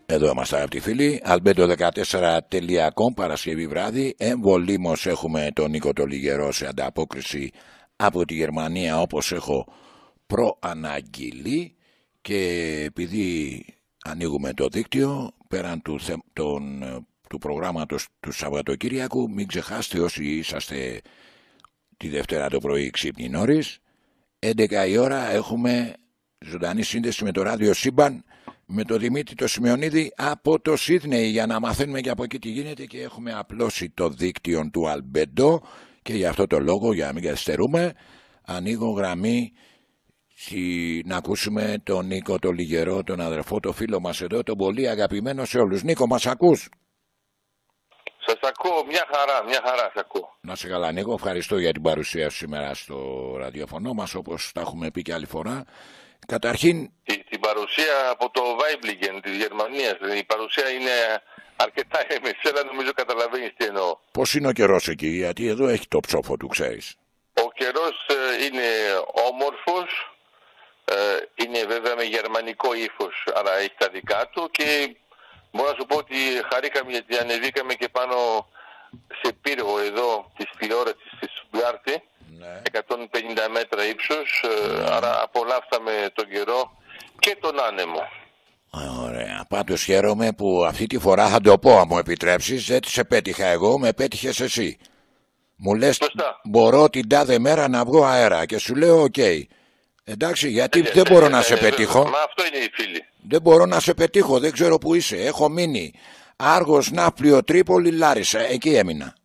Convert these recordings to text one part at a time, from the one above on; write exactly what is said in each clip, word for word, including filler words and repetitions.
Εδώ είμαστε αγαπητοί φίλοι. αλμπέντο δεκατέσσερα τελεία com, Παρασκευή βράδυ. Εμβολήμως έχουμε τον Νίκο το Λιγερό σε ανταπόκριση από τη Γερμανία, όπως έχω προαναγγείλει. Και επειδή ανοίγουμε το δίκτυο, πέραν του, θε... τον... του προγράμματος του Σαββατοκύριακου, μην ξεχάσετε όσοι είσαστε τη Δευτέρα το πρωί ξύπνοι νωρίς, έντεκα η ώρα έχουμε ζωντανή σύνδεση με το ράδιο Σύμπαν, με το Δημήτρη το Σημειονίδη από το Σίδνεϊ, για να μαθαίνουμε και από εκεί τι γίνεται, και έχουμε απλώσει το δίκτυο του Αλμπέντο και για αυτό το λόγο, για να μην καθυστερούμε, ανοίγω γραμμή να ακούσουμε τον Νίκο το Λιγερό, τον αδερφό, το φίλο μας εδώ, τον πολύ αγαπημένο σε όλους. Νίκο, μας ακούς? Σας ακούω, μια χαρά, μια χαρά σας ακούω. Να σε καλά Νίκο, ευχαριστώ για την παρουσία σου σήμερα στο ραδιοφωνό μας, όπως τα έχουμε πει και άλλη φορά. Καταρχήν... Την, την παρουσία από το Βάιμπλιγεν της Γερμανίας, η παρουσία είναι αρκετά εμεσέλα, νομίζω καταλαβαίνεις τι εννοώ. Πώς είναι ο καιρός εκεί, γιατί εδώ έχει το ψόφο του, ξέρεις. Ο καιρός ε, είναι όμορφος, ε, είναι βέβαια με γερμανικό ύφος, αλλά έχει τα δικά του, και μπορώ να σου πω ότι χαρήκαμε γιατί ανεβήκαμε και πάνω σε πύργο εδώ της τηλεόρασης στη Στουτγκάρτη, ναι. εκατόν πενήντα μέτρα ύψος, ναι. Άρα απολαύσαμε τον καιρό και τον άνεμο. Ωραία. Πάντως χαίρομαι που αυτή τη φορά θα το πω, αν μου επιτρέψεις, δεν σε πέτυχα εγώ, με πέτυχες εσύ. Μου λες Σωστά. μπορώ την τάδε μέρα να βγω αέρα και σου λέω οκ. Okay. Εντάξει, γιατί ε, δεν ε, μπορώ ε, να ε, σε ε, πετύχω. Μα αυτό είναι οι φίλοι. Δεν μπορώ να σε πετύχω, δεν ξέρω που είσαι. Έχω μείνει Άργος, Ναύπλιο, Τρίπολη, Λάρισα. Εκεί έμεινα.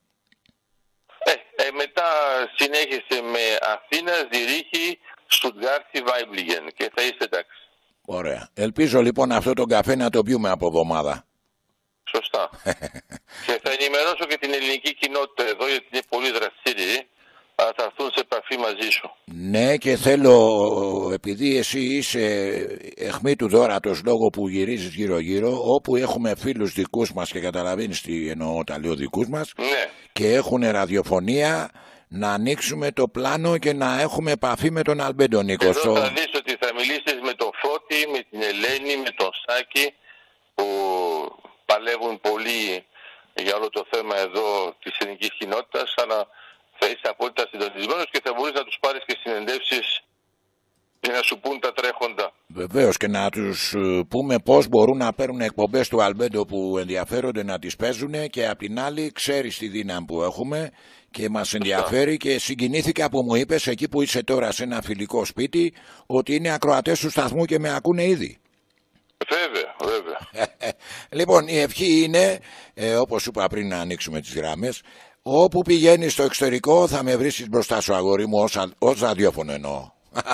Ε, ε, μετά συνέχισε με Αθήνα, Ζηρίχη, Στουτγκάρτη, Βάιμπλιγεν και θα είστε εντάξει. Ωραία. Ελπίζω λοιπόν αυτό τον καφέ να το πιούμε από εβδομάδα. Σωστά. Και θα ενημερώσω και την ελληνική κοινότητα εδώ, γιατί είναι πολύ δραστήριοι. Θα έρθουν σε επαφή μαζί σου. Ναι, και θέλω, επειδή εσύ είσαι αιχμή του δώρατος λόγω που γυρίζεις γύρω γύρω, όπου έχουμε φίλους δικούς μας, και καταλαβαίνεις τι εννοώ όταν λέω δικούς μας, ναι. και έχουν ραδιοφωνία, να ανοίξουμε το πλάνο και να έχουμε επαφή με τον Αλμπέντο Νίκο. Εδώ στο... θα δεις ότι θα μιλήσεις με τον Φώτη, με την Ελένη, με τον Σάκη, που παλεύουν πολύ για όλο το θέμα εδώ της ελληνικής κοινότητας, αλλά θα είσαι απόλυτα συντονισμένος και θα μπορείς να τους πάρεις και συνεντεύσεις για να σου πούν τα τρέχοντα. Βεβαίως, και να τους πούμε πώς μπορούν να παίρνουν εκπομπές του Αλμπέντο που ενδιαφέρονται να τις παίζουν, και απ' την άλλη ξέρεις τη δύναμη που έχουμε και μας ενδιαφέρει. Και συγκινήθηκα που μου είπες εκεί που είσαι τώρα σε ένα φιλικό σπίτι ότι είναι ακροατές του σταθμού και με ακούνε ήδη. Βέβαια, βέβαια. Λοιπόν, η ευχή είναι, ε, όπως είπα πριν να ανοίξουμε τις γράμμες, όπου πηγαίνεις στο εξωτερικό θα με βρίσκεις μπροστά σου, αγόρι μου, ως, ως ραδιόφωνο εννοώ.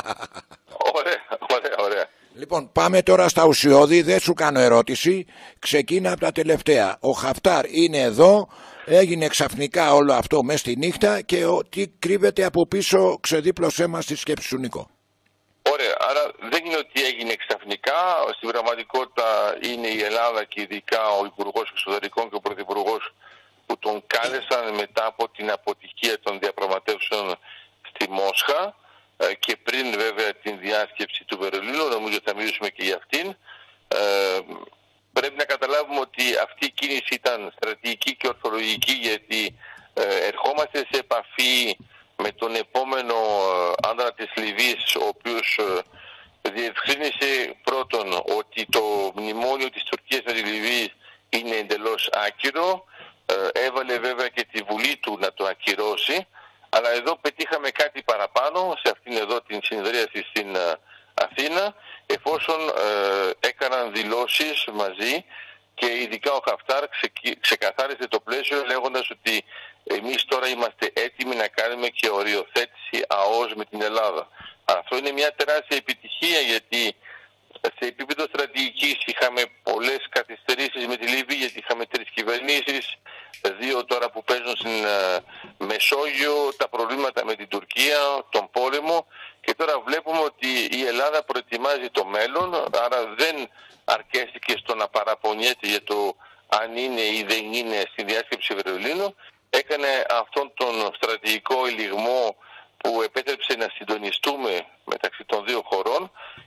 Ωραία, ωραία, ωραία. Λοιπόν, πάμε τώρα στα ουσιώδη, δεν σου κάνω ερώτηση, ξεκίνα από τα τελευταία. Ο Χαφτάρ είναι εδώ, έγινε ξαφνικά όλο αυτό μέσα στη νύχτα, και ο, τι κρύβεται από πίσω, ξεδίπλωσέ μας τη σκέψη σου, Νίκο. Ωραία, άρα δεν είναι ότι έγινε ξαφνικά, στην πραγματικότητα είναι η Ελλάδα και ειδικά ο Υπουργός Εξωτερικών και ο Πρωθυπουργός που τον κάλεσαν μετά από την αποτυχία των διαπραγματεύσεων στη Μόσχα και πριν βέβαια την διάσκεψη του Βερολίνου, νομίζω θα μιλήσουμε και για αυτήν. Ε, πρέπει να καταλάβουμε ότι αυτή η κίνηση ήταν στρατηγική και ορθολογική, γιατί ε, ερχόμαστε σε επαφή με τον επόμενο ε, άντρα της Λιβύης, ο οποίος ε, διευκρίνησε πρώτον ότι το μνημόνιο της Τουρκίας με τη Λιβύη είναι εντελώς άκυρο. Ε, έβαλε βέβαια και τη Βουλή του να το ακυρώσει, αλλά εδώ πετύχαμε κάτι παραπάνω σε αυτήν εδώ την συνεδρίαση στην uh, Αθήνα, εφόσον uh, έκαναν δηλώσεις μαζί, και ειδικά ο Χαφτάρ ξε, ξεκαθάρισε το πλαίσιο λέγοντας ότι εμείς τώρα είμαστε έτοιμοι να κάνουμε και οριοθέτηση ΑΟΣ με την Ελλάδα. Αυτό είναι μια τεράστια επιτυχία, γιατί σε επίπεδο στρατηγικής είχαμε πολλές καθυστερήσεις με τη Λιβύη, γιατί είχαμε τρεις κυβερνήσεις, δύο τώρα που παίζουν στην uh, Μεσόγειο, τα προβλήματα με την Τουρκία, τον πόλεμο, και τώρα βλέπουμε ότι η Ελλάδα προετοιμάζει το μέλλον, άρα δεν αρκέστηκε στο να παραπονιέται για το αν είναι ή δεν είναι στη διάσκεψη Βερολίνου, έκανε αυτόν τον στρατηγικό ελιγμό που επέτρεψε να συντονιστούμε μεταξύ των δύο χωρών,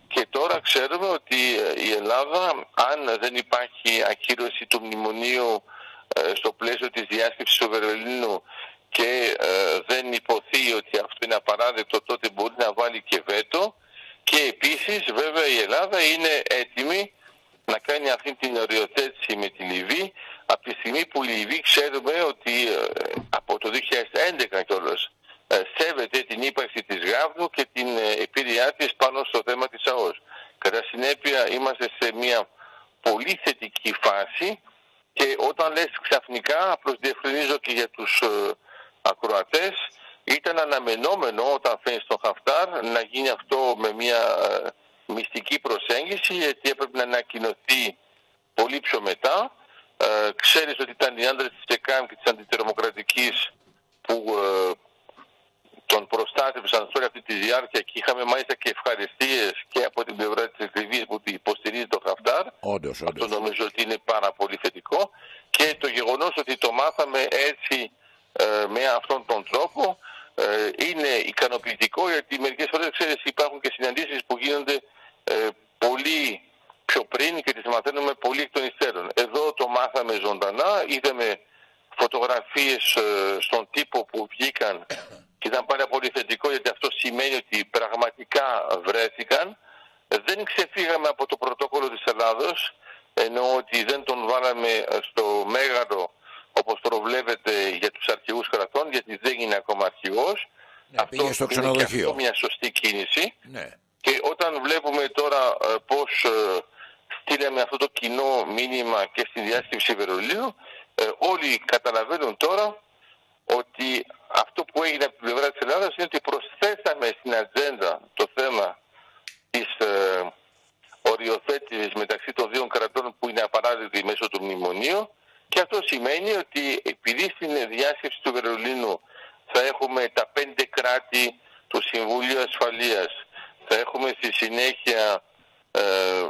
Και τώρα ξέρουμε ότι η Ελλάδα, αν δεν υπάρχει ακύρωση του μνημονίου στο πλαίσιο της διάσκεψης του Βερολίνου και δεν υποθεί ότι αυτό είναι απαράδεκτο, τότε μπορεί να βάλει και βέτο. Και επίσης βέβαια η Ελλάδα είναι έτοιμη να κάνει αυτή την οριοθέτηση με τη Λιβύη, από τη στιγμή που η Λιβύη ξέρουμε ότι από το δύο χιλιάδες έντεκα κιόλας σέβεται την ύπαρξη της Γάβδου και την επίρρειά της πάνω στο θέμα της ΑΟΣ. Κατά συνέπεια είμαστε σε μια πολύ θετική φάση και όταν λες ξαφνικά, απλώς διευκρινίζω και για τους ε, ακροατές, ήταν αναμενόμενο όταν φαίνεται στον Χαφτάρ να γίνει αυτό με μια ε, μυστική προσέγγιση, γιατί έπρεπε να ανακοινωθεί πολύ πιο μετά. Ε, ξέρεις ότι ήταν οι άντρες της ΕΚΑΜ και της αντιτερομοκρατικής που ε, τον προστάτευσαν σε όλη αυτή τη διάρκεια και είχαμε μάλιστα και ευχαριστίες και από την πλευρά της Λιβύης που υποστηρίζει το Χαφτάρ. Όντως, όντως. Αυτό νομίζω ότι είναι πάρα πολύ θετικό. Και το γεγονός ότι το μάθαμε έτσι ε, με αυτόν τον τρόπο ε, είναι ικανοποιητικό, γιατί μερικές φορές ξέρεις υπάρχουν και συναντήσεις που γίνονται ε, πολύ πιο πριν και τις μαθαίνουμε πολύ εκ των υστέρων. Εδώ το μάθαμε ζωντανά, είδαμε φωτογραφίες ε, στον τύπο που βγήκαν και ήταν πάρα πολύ θετικό, γιατί αυτό σημαίνει ότι πραγματικά βρέθηκαν. Δεν ξεφύγαμε από το πρωτόκολλο της Ελλάδος, ενώ ότι δεν τον βάλαμε στο μέγαρο όπως προβλέπεται για τους αρχηγούς κρατών, γιατί δεν είναι ακόμα αρχηγός. Ναι, αυτό πήγε στο είναι και ξενοδοχείο. αυτό μια σωστή κίνηση. Ναι. Και όταν βλέπουμε τώρα ε, πώς ε, στείλαμε αυτό το κοινό μήνυμα και στη διάσκεψη Βερολίνου, ε, όλοι καταλαβαίνουν τώρα ότι αυτό που έγινε από την πλευρά της Ελλάδας είναι ότι προσθέσαμε στην ατζέντα το θέμα της ε, οριοθέτησης μεταξύ των δύο κρατών που είναι απαράδεκτη μέσω του μνημονίου, και αυτό σημαίνει ότι επειδή στην διάσκεψη του Βερολίνου θα έχουμε τα πέντε κράτη του Συμβουλίου Ασφαλείας, θα έχουμε στη συνέχεια ε,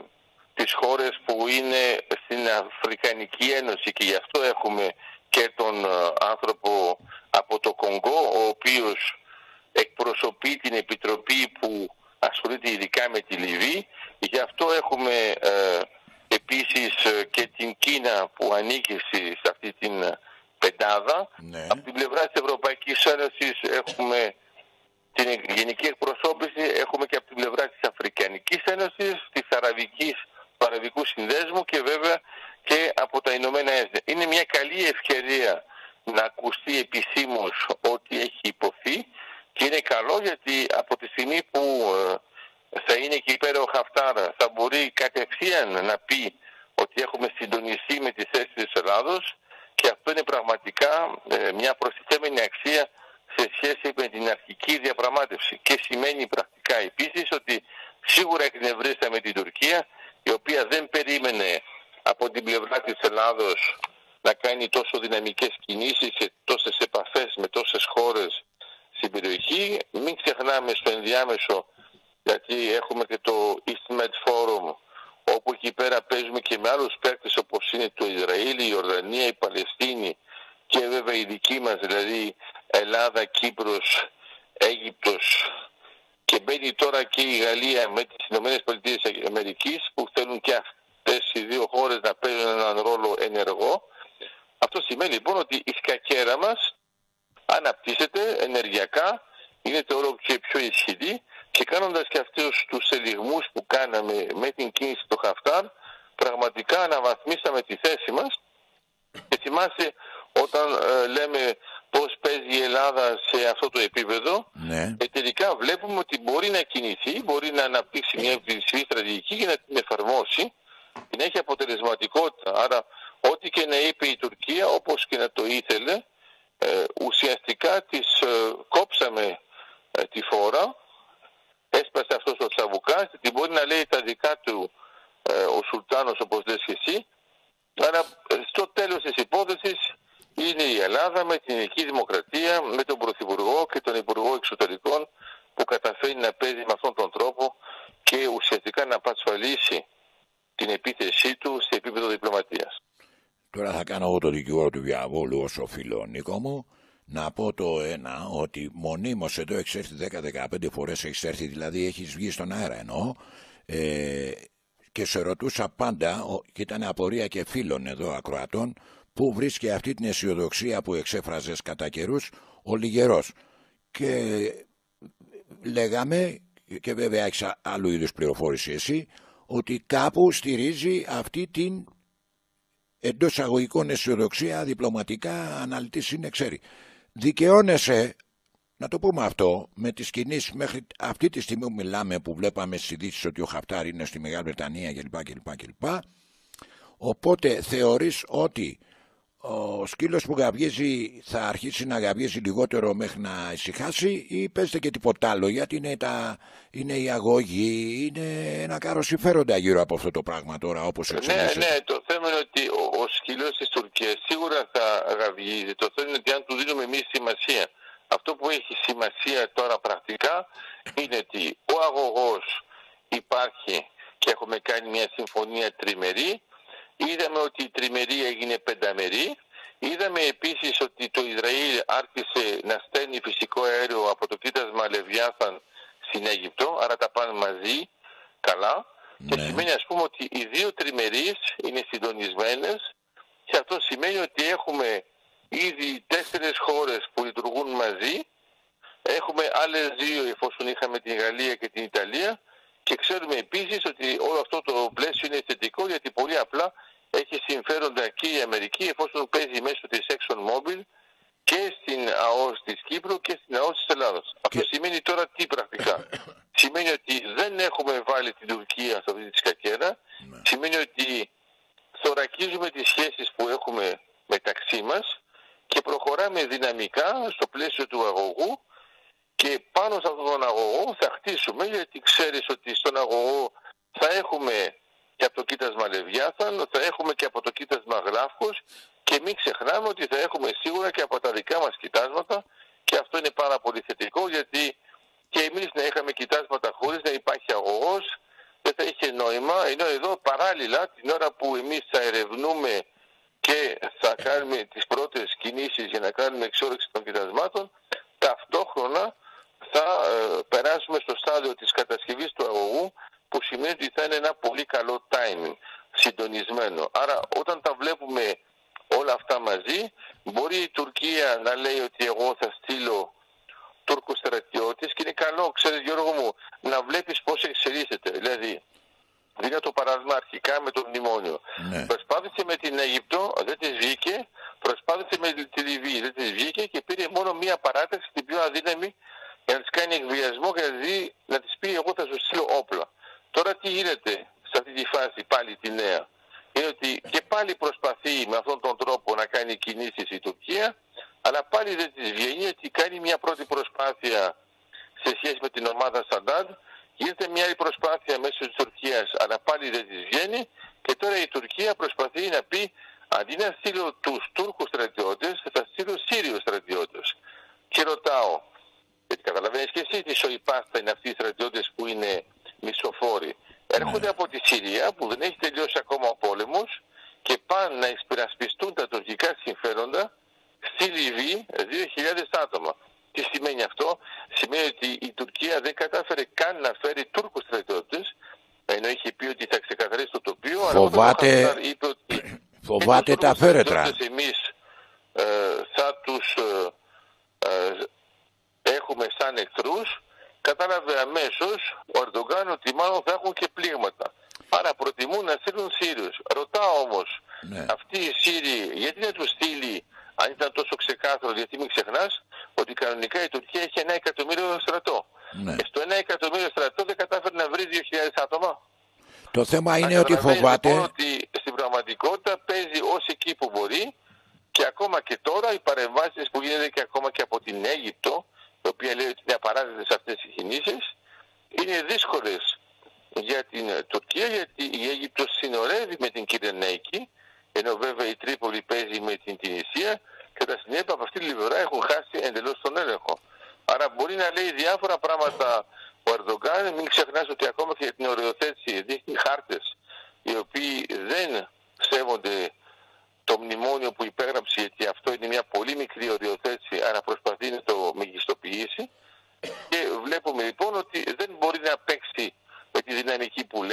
τις χώρες που είναι στην Αφρικανική Ένωση και γι' αυτό έχουμε και τον άνθρωπο από το Κονγκό, ο οποίος εκπροσωπεί την επιτροπή που ασχολείται ειδικά με τη Λιβύη. Γι' αυτό έχουμε ε, επίσης και την Κίνα που ανήκει σε αυτή την πεντάδα. Ναι. Από την πλευρά της Ευρωπαϊκής Ένωσης έχουμε την γενική εκπροσώπηση, έχουμε και από την πλευρά της Αφρικανικής Ένωσης, της Αραβικής, του Αραβικού Συνδέσμου και βέβαια και από τα Ηνωμένα Έθνη. Είναι μια καλή ευκαιρία να ακουστεί επισήμως ό,τι έχει υποθεί και είναι καλό, γιατί από τη στιγμή που θα είναι εκεί πέρα ο Χαφτάρ θα μπορεί κατευθείαν να πει ότι έχουμε συντονιστεί με τη θέση της Ελλάδος, και αυτό είναι πραγματικά μια προστιθέμενη αξία σε σχέση με την αρχική διαπραγμάτευση, και σημαίνει πρακτικά επίσης ότι σίγουρα εκνευρίσαμε την Τουρκία, η οποία δεν περίμενε από την πλευρά της Ελλάδος να κάνει τόσο δυναμικές κινήσεις και τόσες επαφές με τόσες χώρες στην περιοχή. Μην ξεχνάμε στο ενδιάμεσο, γιατί έχουμε και το EastMed Forum, όπου εκεί πέρα παίζουμε και με άλλους παίκτες όπως είναι το Ισραήλ, η Ιορδανία, η Παλαιστίνη και βέβαια η δική μας, δηλαδή Ελλάδα, Κύπρος, Αίγυπτος, και μπαίνει τώρα και η Γαλλία με τις Ηνωμένες Πολιτείες Αμερικής, που θέλουν και αυτές οι δύο χώρες να παίζουν έναν ρόλο ενεργό. Αυτό σημαίνει λοιπόν ότι η σκακέρα μας αναπτύσσεται ενεργειακά, είναι όλο και πιο ισχυρή, και κάνοντας και αυτούς τους ελιγμούς που κάναμε με την κίνηση του Χαφτάρ, πραγματικά αναβαθμίσαμε τη θέση μας. Και θυμάσαι όταν ε, λέμε πώς παίζει η Ελλάδα σε αυτό το επίπεδο, ναι. ε, τελικά βλέπουμε ότι μπορεί να κινηθεί, μπορεί να αναπτύξει μια υψηλή στρατηγική και να την εφαρμόσει, την έχει αποτελεσματικότητα. Άρα ό,τι και να είπε η Τουρκία, όπως και να το ήθελε, ε, ουσιαστικά της ε, κόψαμε ε, τη φόρα, έσπασε αυτός ο Τσαβουκάς, και μπορεί να λέει τα δικά του ε, ο Σουλτάνος, όπως λες και εσύ. Άρα ε, στο τέλος της υπόθεσης είναι η Ελλάδα με την ελληνική δημοκρατία, με τον Πρωθυπουργό και τον Υπουργό Εξωτερικών, που καταφέρει να παίζει με αυτόν τον τρόπο και ουσιαστικά να απασφαλίσει την επίθεσή του σε επίπεδο διπλωματίας. Τώρα θα κάνω εγώ το δικηγόρο του διαβόλου ως οφείλω, Νίκο μου. Να πω το ένα, ότι μονίμως εδώ έχεις έρθει δέκα με δεκαπέντε φορές, έχεις έρθει, δηλαδή έχεις βγει στον αέρα εννοώ, ε, και σε ρωτούσα πάντα, και ήταν απορία και φίλων εδώ ακροατών, πού βρίσκει αυτή την αισιοδοξία που εξέφραζες κατά καιρούς ο Λιγερός. Και λέγαμε, και βέβαια έχεις άλλου είδους πληροφόρηση εσύ, ότι κάπου στηρίζει αυτή την εντός αγωγικών αισιοδοξία, διπλωματικά, αναλυτής είναι, ξέρει. Δικαιώνεσαι, να το πούμε αυτό, με τις κινήσεις μέχρι αυτή τη στιγμή που μιλάμε, που βλέπαμε στις ειδήσεις ότι ο Χαφτάρ είναι στη Μεγάλη Βρετανία κλπ. κλπ, κλπ. Οπότε θεωρείς ότι ο σκύλος που γαβγίζει θα αρχίσει να γαβγίζει λιγότερο μέχρι να ησυχάσει, ή παίζεται και τίποτα άλλο, γιατί είναι, τα, είναι η αγωγή, είναι ένα κάρο συμφέροντα γύρω από αυτό το πράγμα τώρα, όπως εξελίσσεται. Ναι, ναι, το θέμα είναι ότι ο, ο σκύλος της Τουρκίας σίγουρα θα γαβγίζει. Το θέμα είναι ότι αν του δίνουμε εμείς σημασία. Αυτό που έχει σημασία τώρα πρακτικά είναι ότι ο αγωγός υπάρχει και έχουμε κάνει μια συμφωνία τριμερή. Είδαμε ότι η τριμερή έγινε πενταμερή. Είδαμε επίσης ότι το Ισραήλ άρχισε να στέλνει φυσικό αέριο από το κοίτασμα Λεβιάθαν στην Αίγυπτο, άρα τα πάνε μαζί καλά. Ναι. Και σημαίνει, ας πούμε, ότι οι δύο τριμερείς είναι συντονισμένες, και αυτό σημαίνει ότι έχουμε ήδη τέσσερις χώρες που λειτουργούν μαζί. Έχουμε άλλες δύο εφόσον είχαμε την Γαλλία και την Ιταλία, και ξέρουμε επίσης ότι όλο αυτό το πλαίσιο είναι θετικό, γιατί πολύ απλά έχει συμφέροντα και η Αμερική εφόσον παίζει μέσω της ExxonMobil και στην ΑΟΣ της Κύπρου και στην ΑΟΣ της Ελλάδας. Και... αυτό σημαίνει τώρα τι πρακτικά? Σημαίνει ότι δεν έχουμε βάλει την Τουρκία σε αυτή τη σκακέρα. Σημαίνει ότι θωρακίζουμε τις σχέσεις που έχουμε μεταξύ μας και προχωράμε δυναμικά στο πλαίσιο του αγωγού, και πάνω σε αυτόν τον αγωγό θα χτίσουμε, γιατί ξέρεις ότι στον αγωγό θα έχουμε και από το κοίτασμα Λεβιάθαν, θα έχουμε και από το κοίτασμα Γλάφκος, και μην ξεχνάμε ότι θα έχουμε σίγουρα και από τα δικά μας κοιτάσματα, και αυτό είναι πάρα πολύ θετικό, γιατί και εμείς να είχαμε κοιτάσματα χωρίς να υπάρχει αγωγός δεν θα είχε νόημα, ενώ εδώ παράλληλα την ώρα που εμείς θα ερευνούμε και θα κάνουμε τις πρώτες κινήσεις για να κάνουμε εξόρυξη των κοιτασμάτων, ταυτόχρονα θα ε, περάσουμε στο στάδιο της κατασκευής του αγωγού, που σημαίνει ότι θα είναι ένα πολύ καλό timing, συντονισμένο. Άρα όταν τα βλέπουμε όλα αυτά μαζί, μπορεί η Τουρκία να λέει ότι εγώ θα στείλω Τούρκους στρατιώτες, και είναι καλό, ξέρεις Γιώργο μου, να βλέπεις πώς εξελίσσεται. Δηλαδή, δίνω το παράδειγμα αρχικά με το μνημόνιο. Ναι. Προσπάθησε με την Αίγυπτο, δεν της βγήκε, προσπάθησε με τη Λιβύη, δεν της βγήκε, και πήρε μόνο μία παράταξη, την πιο αδύναμη, για να της κάνει εκβιασμό και να, δει, να της πει εγώ θα σου στείλω όπλα. Τώρα τι γίνεται σε αυτή τη φάση πάλι τη νέα? Είναι ότι και πάλι προσπαθεί με αυτόν τον τρόπο να κάνει κινήσεις η Τουρκία, αλλά πάλι δεν της βγαίνει, ότι κάνει μια πρώτη προσπάθεια σε σχέση με την ομάδα Σαντάντ, γίνεται μια άλλη προσπάθεια μέσω της Τουρκίας, αλλά πάλι δεν της βγαίνει, και τώρα η Τουρκία προσπαθεί να πει αντί να στείλω τους Τούρκους στρατιώτες, θα στείλω Σύριους στρατιώτες. Και ρωτάω, γιατί καταλαβαίνεις και εσύ τι σοϊπάστα είναι αυτοί οι στρατιώτες που είναι μισοφόροι. Έρχονται από τη Συρία που δεν έχει τελειώσει ακόμα ο πόλεμος και πάνε να εισπερασπιστούν τα τουρκικά συμφέροντα στη Λιβύη, δύο χιλιάδες άτομα. Τι σημαίνει αυτό? Σημαίνει ότι η Τουρκία δεν κατάφερε καν να φέρει Τούρκους στρατιώτες, ενώ είχε πει ότι θα ξεκαθαρίσει το τοπίο. Φοβάται, αλλά είπε ότι φοβάται τα φέρετρα. Εμείς ε, θα τους ε, ε, έχουμε σαν εχθρούς. Κατάλαβε αμέσως ο Ερντογκάν ότι μάλλον θα έχουν και πλήγματα. Άρα προτιμούν να στείλουν Σύριους. Ρωτάω όμως, ναι. αυτοί οι Σύριοι γιατί να τους στείλει, αν ήταν τόσο ξεκάθαρο? Γιατί μην ξεχνάς ότι κανονικά η Τουρκία έχει ένα εκατομμύριο στρατό. Ναι. Και στο ένα εκατομμύριο στρατό δεν κατάφερε να βρει δύο χιλιάδες άτομα. Το θέμα είναι ότι φοβάται... Λοιπόν, ότι στην πραγματικότητα παίζει ως εκεί που μπορεί, και ακόμα και τώρα οι παρεμβάσεις που γίνονται και ακόμα και από την Αίγυπτο, η οποία λέει ότι είναι απαράδεκτες αυτές οι κινήσεις, είναι δύσκολες για την Τουρκία, γιατί η Αίγυπτος συνορεύει με την Κυρεναϊκή, ενώ βέβαια η Τρίπολη παίζει με την Τινησία, και τα συνέπεια από αυτή τη πλευρά έχουν χάσει εντελώς τον έλεγχο. Άρα μπορεί να λέει διάφορα πράγματα ο Ερντογκάν. Μην ξεχνάς ότι ακόμα και για την οριοθέτηση δείχνει χάρτες οι οποίοι δεν σέβονται το μνημόνιο που υπέγραψε, γιατί αυτό είναι μια πολύ μικρή οριοθέτηση, άρα προσπαθεί να το μεγιστοποιήσει. Και βλέπουμε λοιπόν ότι δεν μπορεί να παίξει με τη δυναμική που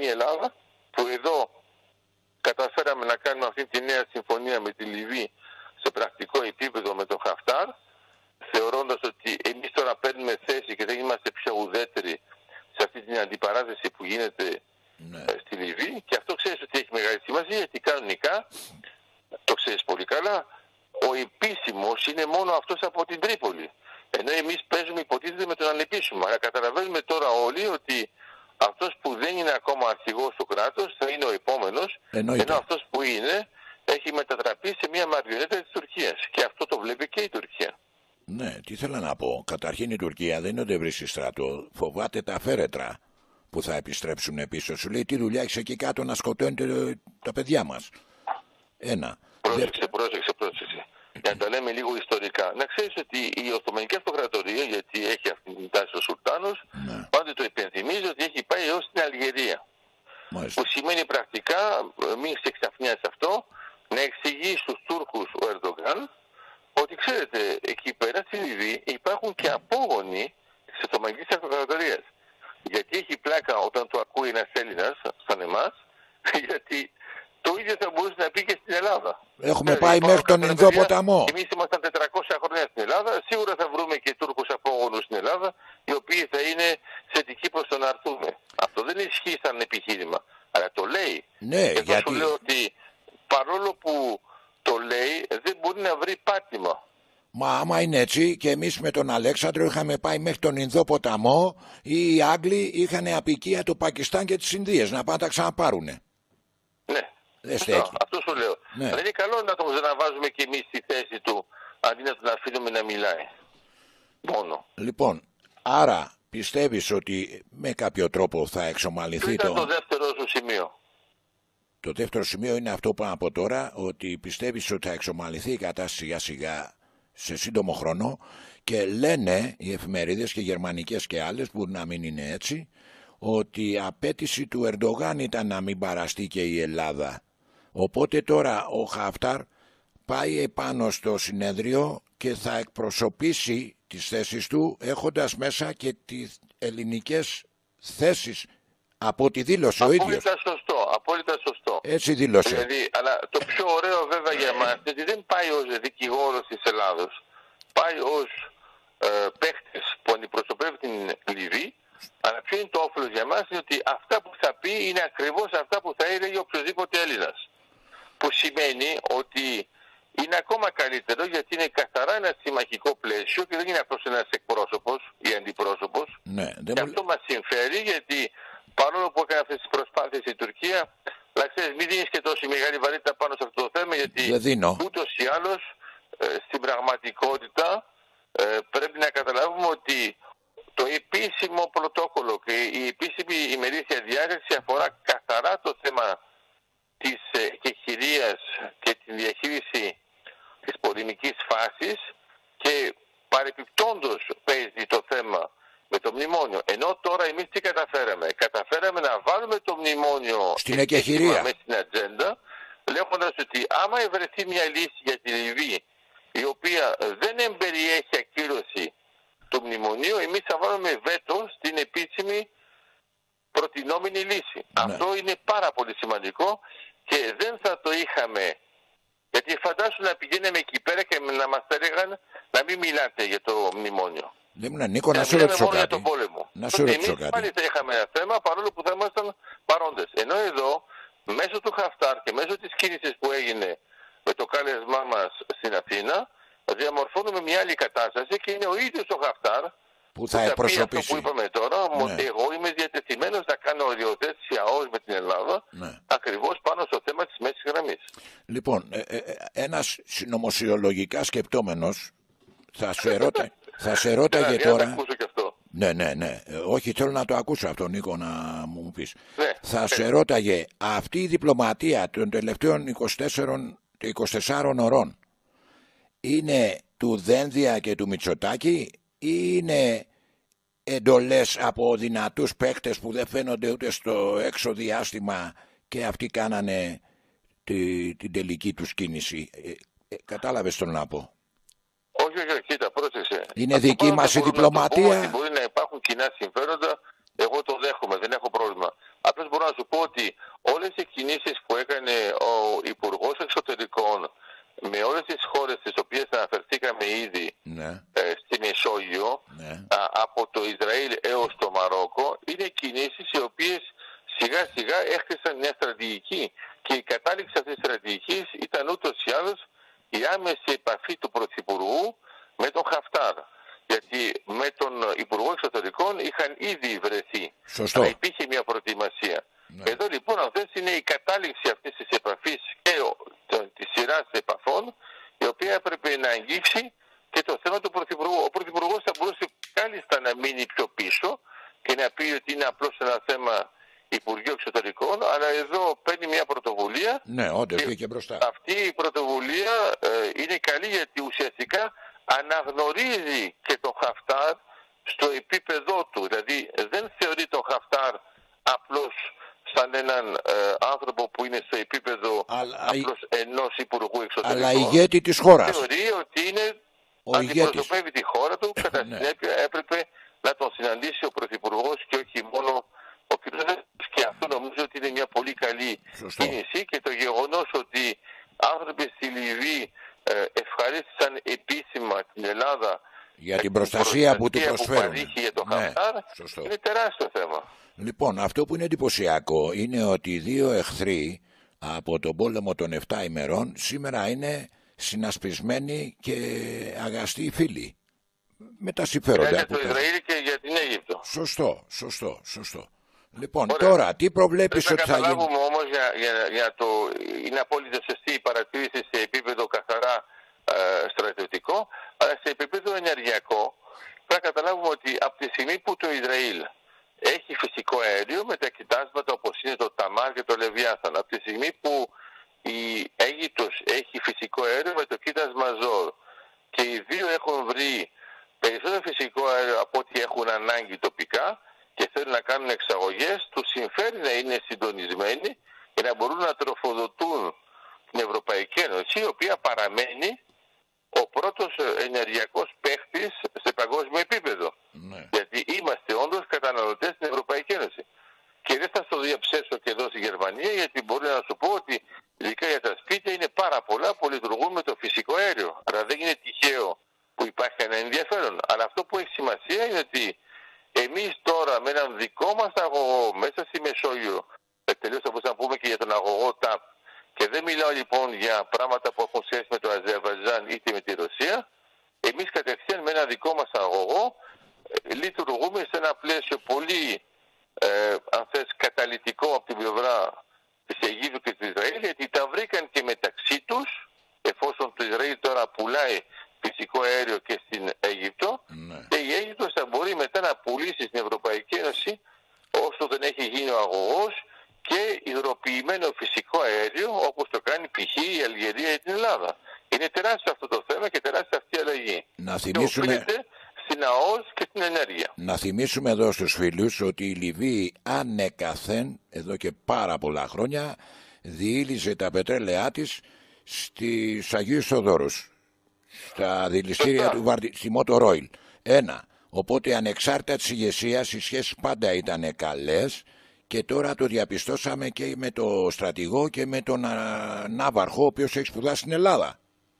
η Ελλάδα, που εδώ καταφέραμε να κάνουμε αυτή τη νέα συμφωνία με τη Λιβύη σε πρακτικό επίπεδο με τον Χαφτάρ, θεωρώντας ότι εμείς τώρα παίρνουμε θέση και δεν είμαστε πιο ουδέτεροι σε αυτή την αντιπαράθεση που γίνεται ναι. στη Λιβύη. Και αυτό ξέρεις ότι έχει μεγάλη σημασία, γιατί κανονικά, το ξέρεις πολύ καλά, ο επίσημος είναι μόνο αυτός από την Τρίπολη. Ενώ εμείς παίζουμε υποτίθεται με τον ανεπίσημο. Αλλά καταλαβαίνουμε τώρα όλοι ότι αυτός που δεν είναι ακόμα αρχηγός του κράτους θα είναι ο επόμενος, εννοείται. Ενώ αυτός που είναι έχει μετατραπεί σε μια μαριονέτα της Τουρκίας. Και αυτό το βλέπει και η Τουρκία. Ναι, τι θέλω να πω. Καταρχήν η Τουρκία δεν είναι ότι βρίσκει στρατό. Φοβάται τα φέρετρα που θα επιστρέψουν πίσω. Σου λέει τι δουλειά έχεις εκεί κάτω να σκοτώνετε τα παιδιά μας. Ένα. Πρόσεξε, πρόσεξε, πρόσεξε. Για να τα λέμε λίγο ιστορικά. Να ξέρεις ότι η Οθωμανική Αυτοκρατορία, γιατί έχει αυτή την τάση ο Σουλτάνος, ναι. πάντα το υπενθυμίζει ότι έχει πάει έως την Αλγερία. Μάλιστα. Που σημαίνει πρακτικά, μην σε εξαφνιάσει αυτό, να εξηγεί στους Τούρκους ο Ερντογάν ότι ξέρετε, εκεί πέρα στη Λιβύη υπάρχουν και απόγονοι της Οθωμανικής Αυτοκρατορίας. Γιατί έχει πλάκα όταν το ακούει ένας Έλληνας, σαν εμάς, γιατί το ίδιο θα μπορούσε να πει και στην Ελλάδα. Έχουμε δηλαδή, πάει μέχρι τον Ινδό ποταμό. Εμείς ήμασταν τετρακόσια χρόνια στην Ελλάδα, σίγουρα θα βρούμε και Τούρκους απόγονους στην Ελλάδα, οι οποίοι θα είναι θετικοί προς το να έρθουμε. Αυτό δεν ισχύει σαν επιχείρημα, αλλά το λέει. Ναι, και γιατί... σου λέω ότι παρόλο που το λέει, δεν μπορεί να βρει πάτημα. Μα άμα είναι έτσι, και εμείς με τον Αλέξανδρο είχαμε πάει μέχρι τον Ινδό ποταμό, οι Άγγλοι είχαν απικία το Πακιστάν και τις Ινδίες να πάνε τα ξαναπάρουνε. Ναι. Αυτό, αυτό σου λέω. Ναι. Αλλά είναι καλό να τον ξαναβάζουμε και εμείς στη θέση του, αντί να τον αφήνουμε να μιλάει. Μόνο. Λοιπόν, άρα πιστεύεις ότι με κάποιο τρόπο θα εξομαλυνθεί ήταν το... το δεύτερο σου σημείο. Το δεύτερο σημείο είναι αυτό που είπα από τώρα, ότι πιστεύεις ότι θα εξομαλυνθεί η κατάσταση σιγά σιγά σε σύντομο χρόνο, και λένε οι εφημερίδες και γερμανικές και άλλες, που να μην είναι έτσι, ότι η απέτηση του Ερντογάν ήταν να μην παραστεί και η Ελλάδα. Οπότε τώρα ο Χαφτάρ πάει επάνω στο συνέδριο και θα εκπροσωπήσει τις θέσεις του, έχοντας μέσα και τις ελληνικές θέσεις, από ό,τι δήλωσε ο ίδιος. Απόλυτα σωστό, απόλυτα σωστό. Έτσι δήλωσε. Δηλαδή, αλλά το πιο ωραίο βέβαια για μας είναι ότι δεν πάει ως δικηγόρος της Ελλάδος. Πάει ως ε, παίχτης που αντιπροσωπεύει την Λιβύη. Αλλά ποιο είναι το όφελος για μας, είναι ότι αυτά που θα πει είναι ακριβώς αυτά που θα έλεγε οποιοδήποτε Έλληνας. Που σημαίνει ότι είναι ακόμα καλύτερο, γιατί είναι καθαρά ένα συμμαχικό πλαίσιο και δεν είναι απλώς ένας εκπρόσωπος ή αντιπρόσωπος. Ναι, δεν και μου... αυτό μας συμφέρει, γιατί παρόλο που έκανε αυτές τις προσπάθειες η Τουρκία, αλλά ξέρεις, μην δίνεις και τόση μεγάλη βαρύτητα πάνω σε αυτό το θέμα, γιατί ούτως ή άλλως ε, στην πραγματικότητα ε, πρέπει να καταλάβουμε ότι το επίσημο πρωτόκολλο και η επίσημη ημερήσια διάταξη αφορά καθαρά το θέμα της ε, κεχηρίας και τη διαχείριση της πολεμικής φάσης, και παρεπιπτόντως παίζει το θέμα με το μνημόνιο. Ενώ τώρα εμείς τι καταφέραμε. Καταφέραμε να βάλουμε το μνημόνιο στην εκεχηρία μέσα στην ατζέντα, λέγοντας ότι άμα ευρεθεί μια λύση για τη Λιβύη, η οποία δεν εμπεριέχει ακύρωση του μνημονίου, εμείς θα βάλουμε βέτο στην επίσημη προτινόμενη λύση. Ναι. Αυτό είναι πάρα πολύ σημαντικό και δεν θα το είχαμε. Γιατί φαντάσου να πηγαίνουμε εκεί πέρα και να μας έλεγαν να μην μιλάτε για το μνημόνιο. Δεν μου Νίκο, να σου ρωτήσω κάτι. Για τον πόλεμο. Να σου ρωτήσω κάτι. Εμείς πάλι θα είχαμε ένα θέμα, παρόλο που θα ήμασταν παρόντες. Ενώ εδώ, μέσω του Χαφτάρ και μέσω της κίνησης που έγινε με το κάλεσμά μας στην Αθήνα, διαμορφώνουμε μια άλλη κατάσταση, και είναι ο ίδιος ο Χαφτάρ που θα εκπροσωπήσει. Αυτό που είπαμε τώρα, ναι. Ότι εγώ είμαι διατεθειμένος να κάνω οριοθέτηση ΑΟΣ με την Ελλάδα, ναι. Ακριβώς πάνω στο θέμα της μέσης γραμμής. Λοιπόν, ε, ε, ένας συνωμοσιολογικά σκεπτόμενος θα σε ερώτα, θα σε ερώταγε τώρα. Να ακούσω και αυτό. Ναι, ναι, ναι. Όχι, θέλω να το ακούσω αυτό, Νίκο, να μου πεις. Ναι, θα ναι. σε ερώταγε, αυτή η διπλωματία των τελευταίων είκοσι τεσσάρων, είκοσι τεσσάρων ωρών είναι του Δένδια και του Μητσοτάκη, ή είναι εντολές από δυνατούς παίκτες που δεν φαίνονται ούτε στο έξω διάστημα, και αυτοί κάνανε τη, την τελική τους κίνηση? Ε, ε, κατάλαβες τον να πω? Όχι, όχι, κοίτα, πρόσεξε. Είναι αυτό δική μας η διπλωματία. Ότι μπορεί να υπάρχουν κοινά συμφέροντα, εγώ το δέχομαι, δεν έχω πρόβλημα. Απλώς μπορώ να σου πω ότι όλες οι κινήσεις που έκανε ο Υπουργός Εξωτερικών με όλες τις χώρες τις οποίες αναφερθήκαμε ήδη, ναι, ε, στη Μεσόγειο, ναι, α, από το Ισραήλ έως το Μαρόκο, είναι κινήσεις οι οποίες σιγά σιγά έχτισαν μια στρατηγική, και η κατάληξη αυτής της στρατηγικής ήταν ούτως ή άλλως η άμεση επαφή του Πρωθυπουργού με τον Χαφτάρ. Γιατί με τον Υπουργό Εξωτερικών είχαν ήδη βρεθεί. Σωστό. Αλλά υπήρχε μια προετοιμασία. Ναι. Εδώ λοιπόν αυτές είναι η κατάληξη αυτής της επαφής και της σειράς επαφών, η οποία έπρεπε να αγγίξει και το θέμα του Πρωθυπουργού. Ο Πρωθυπουργός θα μπορούσε κάλλιστα να μείνει πιο πίσω και να πει ότι είναι απλώς ένα θέμα Υπουργείου Εξωτερικών, αλλά εδώ παίρνει μια πρωτοβουλία. Ναι, όντως βγήκε μπροστά. Αυτή η πρωτοβουλία ε, είναι καλή, γιατί ουσιαστικά αναγνωρίζει και τον Χαφτάρ στο επίπεδό του. Δηλαδή δεν θεωρεί τον Χαφτάρ απλώς σαν έναν ε, άνθρωπο που είναι στο επίπεδο αλλά, απλώς ενός Υπουργού Εξωτερικών. Αλλά ηγέτη της χώρας. Θεωρεί ότι είναι, ο αντιπροσωπεύει τη χώρα του. Κατά συνέπεια έπρεπε να τον συναντήσει ο Πρωθυπουργός και όχι μόνο ο κ. Και αυτό νομίζω ότι είναι μια πολύ καλή Σωστό. κίνηση, και το γεγονός ότι άνθρωποι στη Λιβύη ε, ευχαρίστησαν επίσημα την Ελλάδα για την προστασία που του προσφέρουν. Που για το ναι, Χαφτάρ, είναι τεράστιο θέμα. Λοιπόν, αυτό που είναι εντυπωσιακό είναι ότι οι δύο εχθροί από τον πόλεμο των επτά ημερών σήμερα είναι συνασπισμένοι και αγαστοί φίλοι. Με τα συμφέροντα. Για το Ισραήλ και για την Αίγυπτο. Σωστό, σωστό, σωστό. Λοιπόν, Ωραία. Τώρα, τι προβλέπεις ότι θα γίνει? Να καταλάβουμε όμως, για, για, για το, είναι απόλυτα σωστή η παρατήρηση σε επίπεδο καθαρά ε, στρατιωτικό, αλλά σε επίπεδο ενεργειακό πρέπει να καταλάβουμε ότι από τη στιγμή που το Ισραήλ έχει φυσικό αέριο με τα κοιτάσματα όπως είναι το Ταμάρ και το Λεβιάθαν, από τη στιγμή που η Αίγυπτος έχει φυσικό αέριο με το κοίτασμα Ζόρ, και οι δύο έχουν βρει περισσότερο φυσικό αέριο από ό,τι έχουν ανάγκη τοπικά και θέλουν να κάνουν εξαγωγές, τους συμφέρει να είναι συντονισμένοι και να μπορούν να τροφοδοτούν την Ευρωπαϊκή Ένωση, η οποία παραμένει ο πρώτος ενεργειακός παίχτης σε παγκόσμιο επίπεδο. Ναι. Γιατί είμαστε όντως καταναλωτές στην Ευρωπαϊκή Ένωση. Και δεν θα στο διαψεύσω και εδώ στη Γερμανία, γιατί μπορεί να σου πω ότι ειδικά για τα σπίτια είναι πάρα πολλά που λειτουργούν με το φυσικό αέριο. Άρα δεν είναι τυχαίο που υπάρχει ένα ενδιαφέρον. Αλλά αυτό που έχει σημασία είναι ότι εμείς τώρα με έναν δικό μας αγωγό μέσα στη Μεσόγειο, τελείως όπως να πούμε και για τον αγωγό ΤΑΠ, και δεν μιλάω λοιπόν για πράγματα που έχουν σχέση με το Αζερβαϊτζάν είτε με τη Ρωσία, εμείς κατευθείαν με ένα δικό μας αγωγό ε, λειτουργούμε σε ένα πλαίσιο πολύ ε, αν θες, καταλυτικό από την πλευρά της Αιγύπτου και του Ισραήλ, γιατί τα βρήκαν και μεταξύ τους, εφόσον το Ισραήλ τώρα πουλάει φυσικό αέριο και στην Αίγυπτο, ναι. Και η Αίγυπτος θα μπορεί μετά να πουλήσει στην Ευρωπαϊκή Ένωση, όσο δεν έχει γίνει ο αγωγός, και υγροποιημένο φυσικό αέριο, όπως το κάνει π.χ. η Αλγερία ή την Ελλάδα. Είναι τεράστιο αυτό το θέμα και τεράστια αυτή η αλλαγή. Να θυμίσουμε... στην ΑΟΣ και στην ενέργεια. Να θυμίσουμε εδώ στους φίλους ότι η Λιβύη ανεκαθέν εδώ και πάρα πολλά χρόνια διήλυζε τα πετρέλαιά της στις Αγίους Θοδόρους, στα δηληστήρια του Βαρδι... στη Motor Oil. Ένα. Οπότε ανεξάρτητα της ηγεσίας οι σχέσεις πάντα ήταν καλές, και τώρα το διαπιστώσαμε και με το στρατηγό και με τον α, Ναύαρχο, ο οποίος έχει σπουδάσει στην Ελλάδα.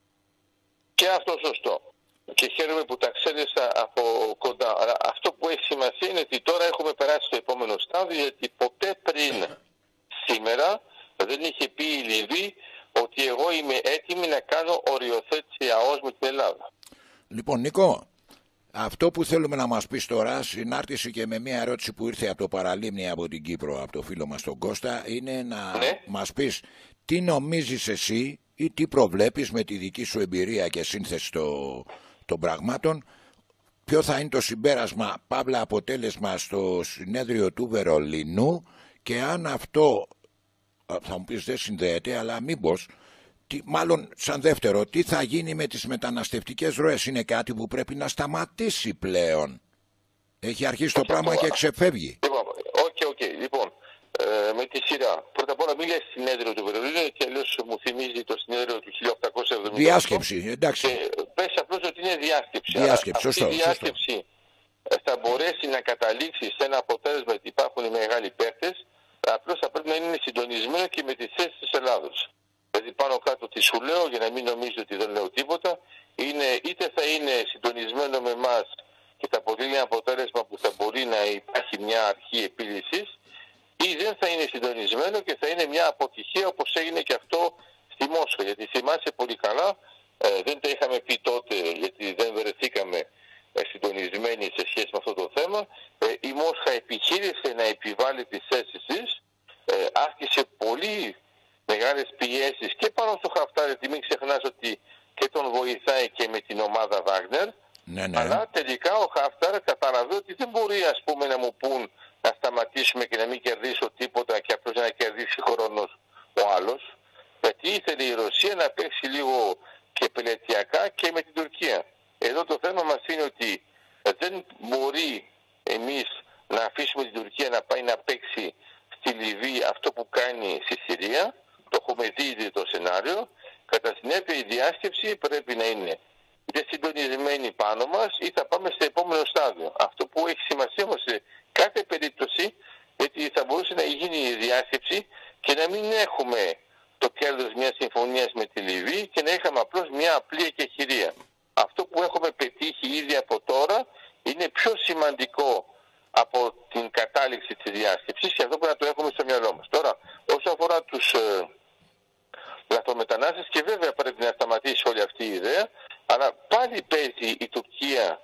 Και αυτό σωστό. Και χαίρομαι που τα ξέρεις από κοντά. Αλλά αυτό που έχει σημασία είναι ότι τώρα έχουμε περάσει στο επόμενο στάδιο, γιατί ποτέ πριν σήμερα δεν είχε πει η Λιβύη ότι εγώ είμαι έτοιμη να κάνω οριοθέτηση ΑΟΣ με την Ελλάδα. Λοιπόν, Νίκο, αυτό που θέλουμε να μας πεις τώρα, συνάρτηση και με μια ερώτηση που ήρθε από το Παραλίμνη από την Κύπρο, από το φίλο μας τον Κώστα, είναι να ναι. μας πεις τι νομίζεις εσύ ή τι προβλέπεις με τη δική σου εμπειρία και σύνθεση το, των πραγμάτων, ποιο θα είναι το συμπέρασμα, παύλα αποτέλεσμα στο συνέδριο του Βερολίνου, και αν αυτό, θα μου πεις δεν συνδέεται, αλλά μήπως, τι, μάλλον σαν δεύτερο, τι θα γίνει με τις μεταναστευτικές ροές? Είναι κάτι που πρέπει να σταματήσει πλέον. Έχει αρχίσει το πράγμα και ξεφεύγει. Λοιπόν, οκ, οκ. Λοιπόν, ε, με τη σειρά. Πρώτα απ' όλα μίλησε συνέδριο του Βερολίνου, και αλλιώς μου θυμίζει το συνέδριο του χίλια οκτακόσια εβδομήντα οκτώ. Διάσκεψη, εντάξει. Και πες απλώς ότι είναι διάσκεψη. Διάσκεψη, σωστό, αυτή η διάσκεψη σωστό. θα μπορέσει να καταλήξει σε ένα αποτέλεσμα ότι υπάρχουν οι μεγάλοι παίκτες. απλώς θα πρέπει να είναι συντονισμένο και με τις θέσεις της Ελλάδος. Δηλαδή πάνω κάτω τι σου λέω, για να μην νομίζετε ότι δεν λέω τίποτα, είναι, είτε θα είναι συντονισμένο με εμάς και θα αποδείλει ένα αποτέλεσμα που θα μπορεί να υπάρχει μια αρχή επίλυσης, ή δεν θα είναι συντονισμένο και θα είναι μια αποτυχία, όπως έγινε και αυτό στη Μόσχα. Γιατί θυμάσαι πολύ καλά, ε, δεν τα είχαμε πει τότε γιατί δεν βρεθήκαμε ε, συντονισμένοι σε σχέση με αυτό το θέμα. Ε, η Μόσχα επιχείρησε να επιβάλλει τις θέσεις της, ε, άσκησε πολύ μεγάλες πιέσεις και πάνω στο Χαφτάρ, γιατί μην ξεχνάς ότι και τον βοηθάει και με την ομάδα Βάγνερ. Ναι, ναι. Αλλά τελικά ο Χαφτάρ κατάλαβε ότι δεν μπορεί, ας πούμε, να μου πούν να σταματήσουμε και να μην κερδίσω τίποτα και απλώς να κερδίσει χρόνος ο άλλος. Γιατί ήθελε η Ρωσία να παίξει λίγο και πελετειακά και με την Τουρκία. Εδώ το θέμα μας είναι ότι δεν μπορεί εμείς να αφήσουμε την Τουρκία να πάει να παίξει στη Λιβύη αυτό που κάνει στη Συρία. Το έχουμε δει ήδη το σενάριο. Κατά συνέπεια η διάσκεψη πρέπει να είναι είτε συντονισμένη πάνω μας ή θα πάμε στο επόμενο στάδιο. Αυτό που έχει σημασία όμως σε κάθε περίπτωση, γιατί θα μπορούσε να γίνει η διάσκεψη και να μην έχουμε το κέρδος μιας συμφωνίας με τη Λιβύη και να είχαμε απλώς μια απλή εκεχηρία. Αυτό που έχουμε πετύχει ήδη από τώρα είναι πιο σημαντικό από την κατάληξη της διάσκεψης και αυτό πρέπει να το έχουμε στο μυαλό μας. Τώρα, όσο αφορά τους ε, λαθρομετανάστες, και βέβαια πρέπει να σταματήσει όλη αυτή η ιδέα, αλλά πάλι παίζει η Τουρκία,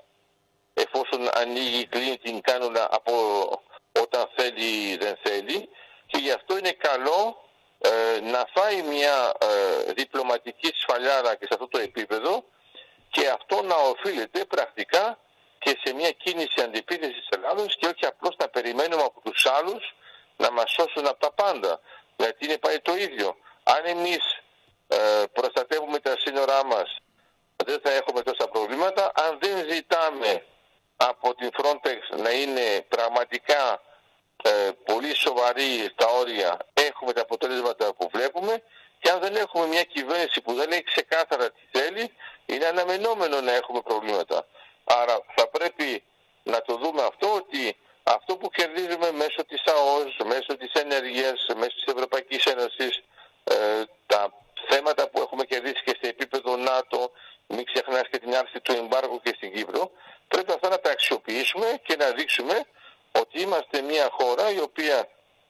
εφόσον ανοίγει, κλείνει την κάνουλα από όταν θέλει δεν θέλει, και γι' αυτό είναι καλό ε, να φάει μια ε, διπλωματική σφαλιάρα και σε αυτό το επίπεδο, και αυτό να οφείλεται πρακτικά και σε μια κίνηση αντιπίθεσης της Ελλάδος και όχι απλώς να περιμένουμε από τους άλλους να μας σώσουν από τα πάντα. Γιατί είναι πάλι το ίδιο. Αν εμείς ε, προστατεύουμε τα σύνορά μας, δεν θα έχουμε τόσα προβλήματα. Αν δεν ζητάμε από την Frontex να είναι πραγματικά ε, πολύ σοβαρή στα όρια, έχουμε τα αποτελέσματα που βλέπουμε, και αν δεν έχουμε μια κυβέρνηση που δεν έχει ξεκάθαρα τι θέλει, είναι αναμενόμενο να έχουμε προβλήματα. Άρα θα πρέπει να το δούμε αυτό, ότι αυτό που κερδίζουμε μέσω της ΑΟΣ, μέσω της ενέργειας, μέσω της Ευρωπαϊκής Ένωσης, ε, τα θέματα που έχουμε κερδίσει και σε επίπεδο ΝΑΤΟ, μην ξεχνάς και την άρση του εμπάργου και στην Κύπρο, πρέπει αυτά να τα αξιοποιήσουμε και να δείξουμε ότι είμαστε μια χώρα η οποία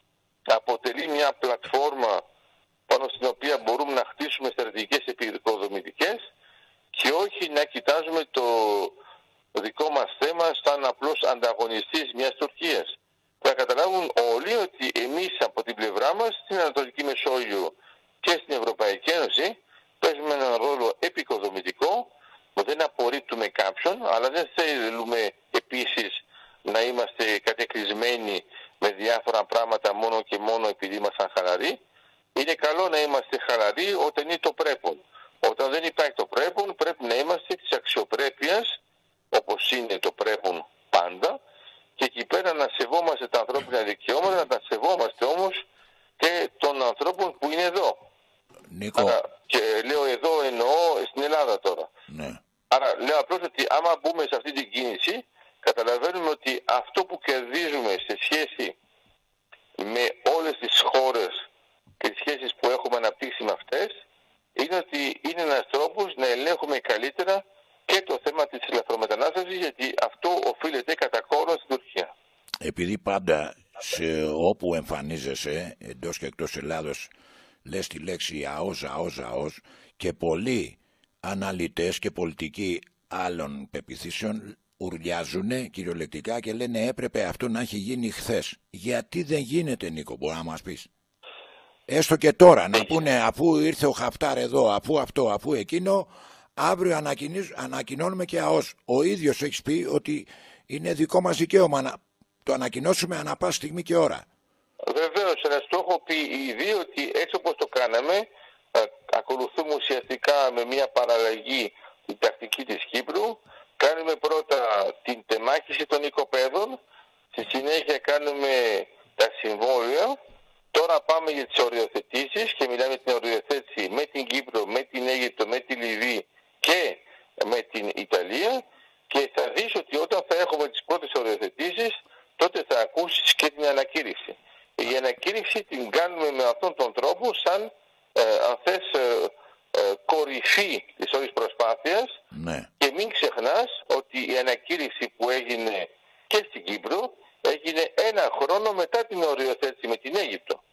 αποτελεί μια πλατφόρμα πάνω στην οποία μπορούμε να χτίσουμε στρατηγικές επικοδομητικές και όχι να κοιτάζουμε το δικό μας θέμα σαν απλώς ανταγωνιστής μιας Τουρκίας. Θα καταλάβουν όλοι ότι εμείς από την πλευρά μας στην Ανατολική Μεσόγειο και στην Ευρωπαϊκή Ένωση παίζουμε έναν ρόλο επικοδομητικό, που δεν απορρίπτουμε κάποιον, αλλά δεν θέλουμε επίσης να είμαστε κατεκρισμένοι με διάφορα πράγματα μόνο και μόνο επειδή ήμασταν χαλαροί. Είναι καλό να είμαστε χαλαροί όταν είναι το πρέπον. Όταν δεν υπάρχει το πρέπον, πρέπει να είμαστε της αξιοπρέπειας, όπως είναι το πρέπον πάντα, και εκεί πέρα να σεβόμαστε τα ανθρώπινα δικαιώματα, να τα σεβόμαστε όμως και των ανθρώπων που είναι εδώ. Νίκο. Άρα, και λέω εδώ εννοώ στην Ελλάδα τώρα. Ναι. Άρα λέω απλώς ότι άμα μπούμε σε αυτή την κίνηση, καταλαβαίνουμε ότι αυτό που κερδίζουμε σε σχέση με όλες τις χώρες και τις σχέσεις που έχουμε αναπτύξει με αυτές, είναι ότι είναι ένας τρόπος να ελέγχουμε καλύτερα και το θέμα της λαθρομετανάστευσης, γιατί αυτό οφείλεται κατά κόρον στην Τουρκία. Επειδή πάντα σε όπου εμφανίζεσαι, εντός και εκτός Ελλάδος, λες τη λέξη ΑΟΣ, ΑΟΣ, ΑΟΣ, και πολλοί αναλυτές και πολιτικοί άλλων πεποιθήσεων ουρλιάζουν κυριολεκτικά και λένε έπρεπε αυτό να έχει γίνει χθες. Γιατί δεν γίνεται, Νίκο, μπορεί να μας πεις? Έστω και τώρα να πούνε, αφού ήρθε ο Χαφτάρ εδώ, αφού αυτό, αφού εκείνο, αύριο ανακοινώνουμε και ΑΟΣ. Ο ίδιος έχει πει ότι είναι δικό μας δικαίωμα να το ανακοινώσουμε ανά πάση στιγμή και ώρα. Βεβαίως, αλλά το έχω πει ήδη ότι έτσι όπως το κάναμε, ακολουθούμε ουσιαστικά με μια παραλλαγή την τακτική της Κύπρου. Κάνουμε πρώτα την τεμάχιση των οικοπαίδων, στη συνέχεια κάνουμε τα συμβόλαια. Τώρα πάμε για τις οριοθετήσεις και μιλάμε την οριοθέτηση με την Κύπρο, με την Αίγυπτο, με τη Λιβύη και με την Ιταλία, και θα δεις ότι όταν θα έχουμε τις πρώτες οριοθετήσεις, τότε θα ακούσεις και την ανακήρυξη. Η ανακήρυξη την κάνουμε με αυτόν τον τρόπο σαν, ε, αν θες, ε, ε, κορυφή της όλης προσπάθειας. Ναι. Και μην ξεχνάς ότι η ανακήρυξη που έγινε και στην Κύπρο έγινε ένα χρόνο μετά την οριοθέτηση με την Αίγυπτο.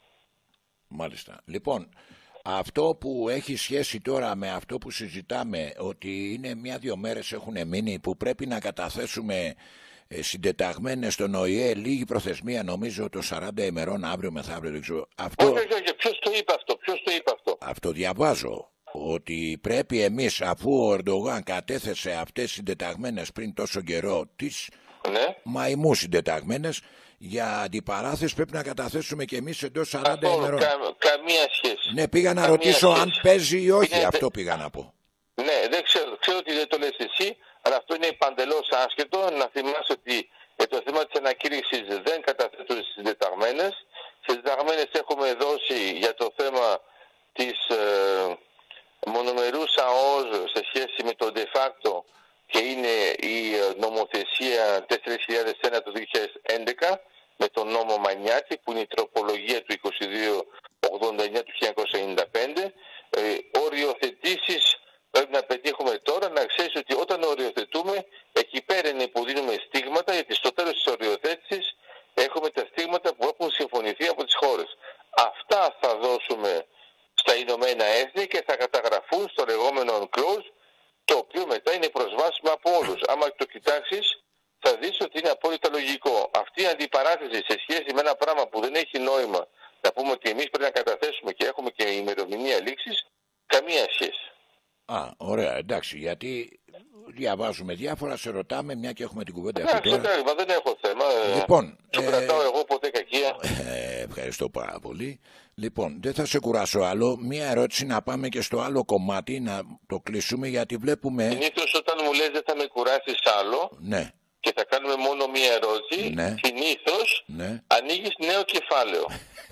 Μάλιστα. Λοιπόν, αυτό που έχει σχέση τώρα με αυτό που συζητάμε, ότι είναι μια-δυο μέρες έχουν μείνει που πρέπει να καταθέσουμε ε, συντεταγμένες στον Ο Η Ε, λίγη προθεσμία, νομίζω το σαράντα ημερών, αύριο μεθαύριο, δεν ξέρω. Αυτό... Όχι, όχι, όχι. Ποιος το είπε αυτό, ποιος το είπε αυτό. Αυτό διαβάζω. Ότι πρέπει εμείς, αφού ο Ερντογάν κατέθεσε αυτές τις συντεταγμένες πριν τόσο καιρό, τις ναι. μαϊμού συντεταγμένες, για αντιπαράθεση πρέπει να καταθέσουμε και εμείς εντός σαράντα αυτό, ημερών. Κα, καμία σχέση. Ναι, πήγα να καμία ρωτήσω σχέση. αν παίζει ή όχι, είναι, αυτό δε... πήγα να πω. Ναι, δεν ξέρω, ξέρω ότι δεν το λες εσύ, αλλά αυτό είναι παντελώς άσχετο. Να θυμάσαι ότι για το θέμα της ανακήρυξης δεν καταθέτουν στις συντεταγμένες. Στις συντεταγμένες έχουμε δώσει για το θέμα της ε, μονομερούς ΑΟΣ σε σχέση με το de facto, και είναι η νομοθεσία τέσσερις χιλιάδες ένα του δύο χιλιάδες έντεκα με τον νόμο Μανιάτη, που είναι η τροπολογία του είκοσι δύο ογδόντα εννιά του χίλια εννιακόσια ενενήντα πέντε. Ε, οριοθετήσεις πρέπει να πετύχουμε τώρα. Να ξέρεις ότι όταν οριοθετούμε, εκεί πέρα είναι που δίνουμε στίγματα, γιατί στο τέλος της οριοθέτησης έχουμε τα στίγματα που έχουν συμφωνηθεί από τις χώρες. Αυτά θα δώσουμε στα Ηνωμένα Έθνη και θα καταγραφούν στο λεγόμενο clause, το οποίο μετά είναι προσβάσιμο από όλους. Άμα το κοιτάξεις, θα δεις ότι είναι απόλυτα λογικό. Αυτή η αντιπαράθεση σε σχέση με ένα πράγμα που δεν έχει νόημα, να πούμε ότι εμείς πρέπει να καταθέσουμε και έχουμε και ημερομηνία λήξης, καμία σχέση. Α, ωραία, εντάξει, γιατί διαβάζουμε διάφορα, σε ρωτάμε, μια και έχουμε την κουβέντα αυτή Εντάξει, τώρα. εντάξει, δεν έχω θέμα. Λοιπόν, το ε, κρατάω εγώ ποτέ κακία. Ε, ευχαριστώ πάρα πολύ. Λοιπόν, δεν θα σε κουράσω άλλο. Μία ερώτηση να πάμε και στο άλλο κομμάτι, να το κλείσουμε, γιατί βλέπουμε... Συνήθως όταν μου λες δεν θα με κουράσεις άλλο, ναι, και θα κάνουμε μόνο μία ερώτηση, ναι, συνήθως ναι, ανοίγεις νέο κεφάλαιο.